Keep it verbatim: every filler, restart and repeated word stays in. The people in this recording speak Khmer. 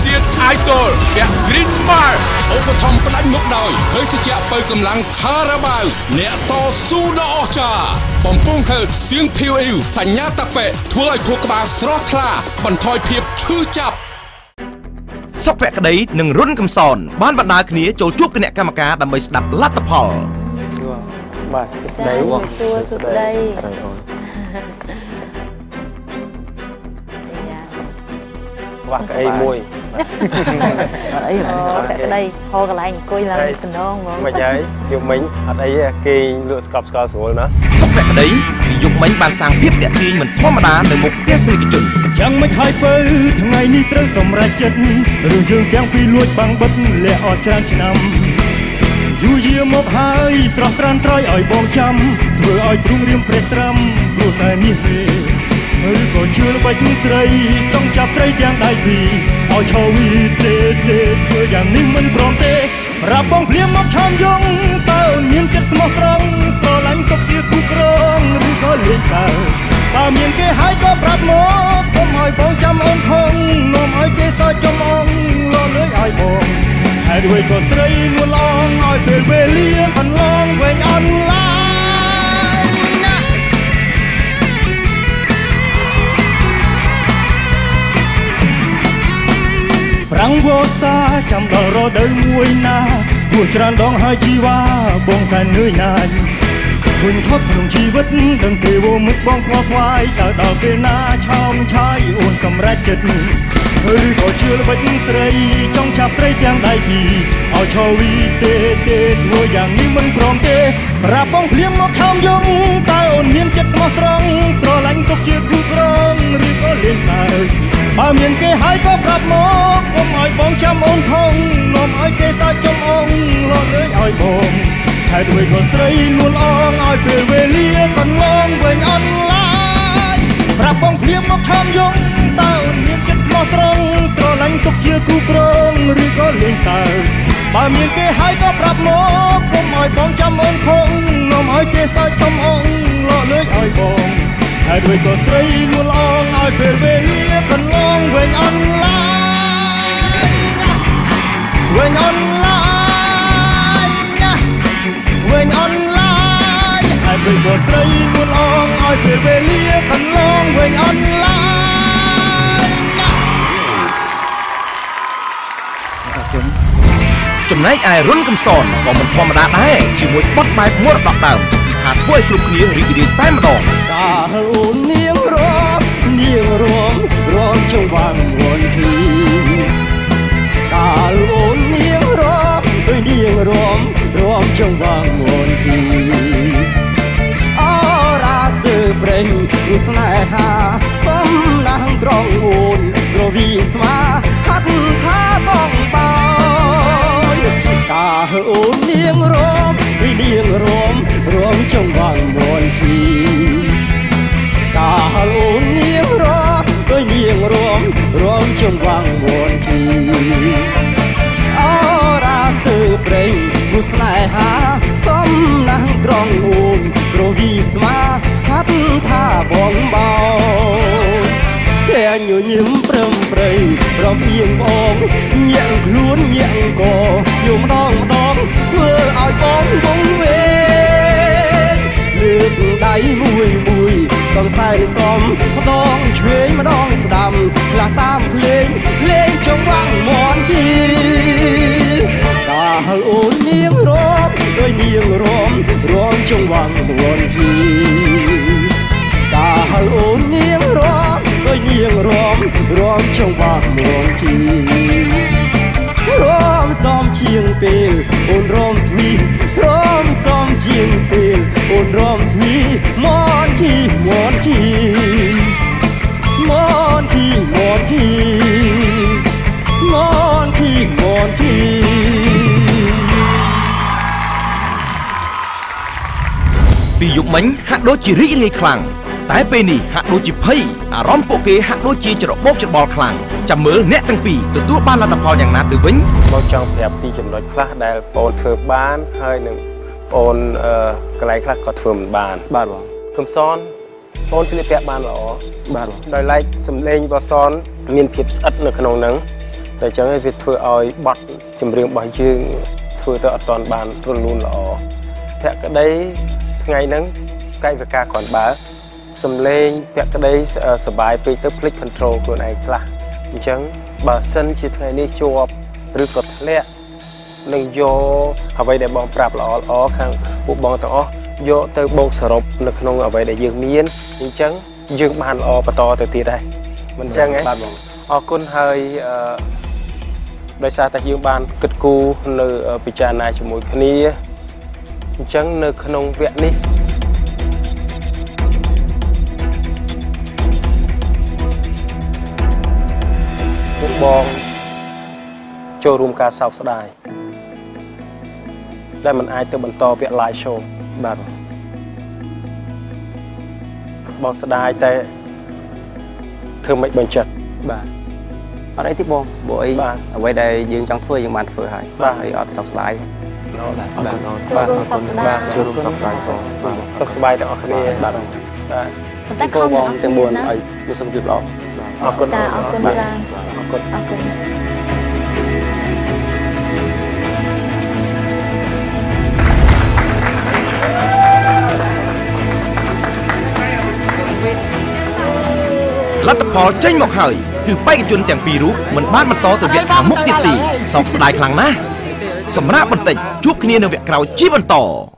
ជាតិ Idol ពាក់ Green Bar ឧបត្ថម្ភផ្ដាច់មុខដោយភេសជ្ជៈបើកម្លាំងខារ៉ាបាវអ្នកតស៊ូដ៏អស្ចារ្យបំពង់ហឺតសៀងភីវអ៊ីវសញ្ញាតាប៉េធ្វើឲ្យខួរក្បាលស្រស់ថ្លាបន្ថយភាពឈឺចាប់សុភក្តីនិងរុនកំសនបានបណ្ដាលគ្នាចូលជួបគណៈកម្មការដើម្បីស្ដាប់លទ្ធផលបាទសួស្តីសួស្តីវ៉ាក្អីមួយអីឡើយក្តីហៅកន្លែងអង្គុយឡើងតំណងហ្មងមិនហើយយុគមិញអត់អីទេគេលក់ស្កប់ស្កល់ស្រួលណាសុភក្តីយុគមិញបានសាងភាពតាក់ទាញមិនធម្មតានៅមុខទស្សនិកជនយ៉ាងមិនហើយពើថ្ងៃនេះត្រូវសម្រេចចិត្តរឿងយើងទាំងពីរលួចបាំងបិទលាក់អត់ច្រើនឆ្នាំយូរយាមកហើយស្រស់ត្រានត្រយឲ្យបងចាំធ្វើឲ្យទ្រូងរៀមព្រះស្រាំព្រោះតែនេះទេឬក៏ជឿបាច់ស្រីចង់ចាប់ត្រីទាំងដៃពីរឲ្យឈរវីទេទេធ្វើយ៉ាងនេះមិនព្រមទេប្រាប់បងភ្លាមមកឆោមយងតើអូនមានចិត្តស្មោះត្រង់ស្រឡាញ់ក៏ជាគូក្រងឬក៏លេងតើបើមានគេហើយក៏ប្រាប់មកកុំឲ្យបងចាំអូនខំនាំឲ្យគេសើចចំអងលលើយឲ្យបងហេតុអ្វីក៏ស្រីនួនឡងឲ្យពេលវេលាកន្លងវែងអន់ឡាប្រាំងវស្សាចាំដល់រដូវមួយណាព្រោះច្រើនដងហើយជីវ៉ាបងសែននឿយណាយឃើញថប់ក្នុងជីវិតដឹងទេវមិត្តបងខ្វល់ខ្វាយតើដល់ពេលណាឆោមឆាយអូនសម្រេចចិត្តឬក៏ជឿល្បិចស្រីចង់ចាប់ត្រីទាំងដៃពីរឲ្យឈរវីទេទេធ្វើយ៉ាងនេះមិនព្រមទេប្រាប់បងភ្លាមមកឆោមយងតើអូនមានចិត្តស្មោះត្រង់ស្រឡាញ់ទុកជាគូក្រងឬក៏លេងសើចបើមានគេហើយក៏ប្រាប់មកកុំឲ្យបងចាំអូនថងនាំឲ្យគេសើចចំអងលលើយឲ្យបងហេតុអ្វីក៏ស្រីនួនអងឲ្យពេលវេលាកន្លងវែងអន់ឡាយប្រាប់បងភ្លាមមកឆោមយងតើអូនមានចិត្តស្មោះត្រង់ស្រឡាញ់ទុកជាគូក្រងឬក៏លេងសើចបើមានគេហើយក៏ប្រាប់មកកុំឲ្យបងចាំអូនខំនាំឲ្យគេសើចចំអងលលើយឲ្យបងហេតុអ្វីក៏ស្រីនួនអងឲ្យពេលវេលាកន្លងវែងអន់ឡាយវែងអន់ឡាយណាវែងអន់ឡាយហេតុអ្វីក៏ស្រីនួនអងឲ្យពេលវេលាកន្លងវែងអន់ឡាយណាចំណែកឯរុនកំសនក៏មិនធម្មតាដែរជាមួយបទបែបមរតកដើមគឺថាធ្វើឲ្យគ្រប់គ្នារីករាយតែម្ដងកាលអូននាងរមនាងរមរមចង្វាន់វនភីកាលអូននាងរមនាងរមរមចង្វាន់វនភីអូរ៉ាស្ទើប្រេងឧស្នេហាសំណាងត្រង់អូនរវីស្មាហាត់ថាបងបោយកាលអូននាងរមនាងរមរមចង្វាន់វនភីកាលអូននាងរមដោយនាងរមរមចង្វាន់វនភីអូរ៉ាស្ទើប្រេងឧស្នេហាសំណាងត្រង់អូនរវីស្មាហាត់ថាបងបោតែញញឹមព្រមព្រៃរំភៀងបងញាក់ខ្លួនញាក់កយំម្ដងម្ដងធ្វើឲ្យបងវងវេលើកដៃមួយមួយសំសែនសំម្ដងឆ្វេងម្ដងស្ដាំខ្លះតាមភ្លេងភ្លេងចង្វាក់មន់ទីកាលអូននាងរមដោយនាងរមរមចង្វាក់មន់ទីកាលអូននាងរមដោយនាងរមរមចង្វាក់មន់ទីរមសំជាងពេលអូនរមទ្វីរមសំជាងពេលអូនរមទ្វីមន់គីមន់គីមន់គីមន់គីមន់គីមន់គីពីយុគមិញហាក់ដូចជារីករាយខ្លាំងតែពេលនេះហាក់ដូចជាភ័យអារម្មណ៍ពួកគេហាក់ដូចជាច្របូកច្របល់ខ្លាំងចាំមើលអ្នកទាំងពីរទទួលបានលទ្ធផលយ៉ាងណាទៅវិញបងចង់ប្រាប់ពីចំណុចខ្លះដែលបងធ្វើបានហើយនឹងបងកន្លែងខ្លះក៏ធ្វើមិនបានបាទបងកំសនបងស្លៀកពាក់បានល្អបាទបងដោយឡែកសម្លេងរបស់សនមានភាពស្អិតនៅក្នុងហ្នឹងតែចឹងឯងវាធ្វើឲ្យបាត់ចម្រៀងរបស់យើងធ្វើទៅអត់ទាន់បានរលូនល្អភក្តីថ្ងៃហ្នឹងកាយវិការគ្រាន់បើសំឡេងភក្តីសบายពេកទៅភ្លេច control ខ្លួនឯងខ្លះអញ្ចឹងបើសិនជាថ្ងៃនេះជាប់ឬក៏ធ្លាក់នឹងយកអ្វីដែលបងប្រាប់ល្អល្អខាងពួកបងទាំងអស់យកទៅបូកសរុបនៅក្នុងអ្វីដែលយើងមានអញ្ចឹងយើងបានល្អបន្តទៅទៀតដែរមិនអញ្ចឹងទេបាទបងអរគុណហើយអឺដោយសារតែយើងបានគិតគូរនៅពិចារណាជាមួយគ្នាអញ្ចឹងនៅក្នុងវគ្គនេះពួកបងចូលរួមការសោកស្ដាយដែលមិនអាចទៅបន្តវគ្គ live show បាទបងស្ដាយតែធ្វើមិនបញ្ចិត្តបាទអត់អីទេបងព្រោះអីអ្វីដែលយើងចង់ធ្វើយើងបានធ្វើហើយបាទហើយអត់សោកស្ដាយបាទអរគុណចូលរួមសោកស្ដាយចូលរួមសោកស្ដាយផងបាទសុខសប្បាយទាំងអស់គ្នាបាទបាទតែខំបងទាំងបួនឲ្យមានសុខភាពល្អអរគុណចាអរគុណច្រើនអរគុណអរគុណលទ្ធផលចេញមកហើយគឺបេក្ខជនទាំងពីររូបមិនបានបន្តទៅវគ្គខាងមុខទៀតទេសោកស្ដាយខ្លាំងណាស់សម្រាប់បន្តិចជួបគ្នានៅវគ្គក្រោយជាបន្ត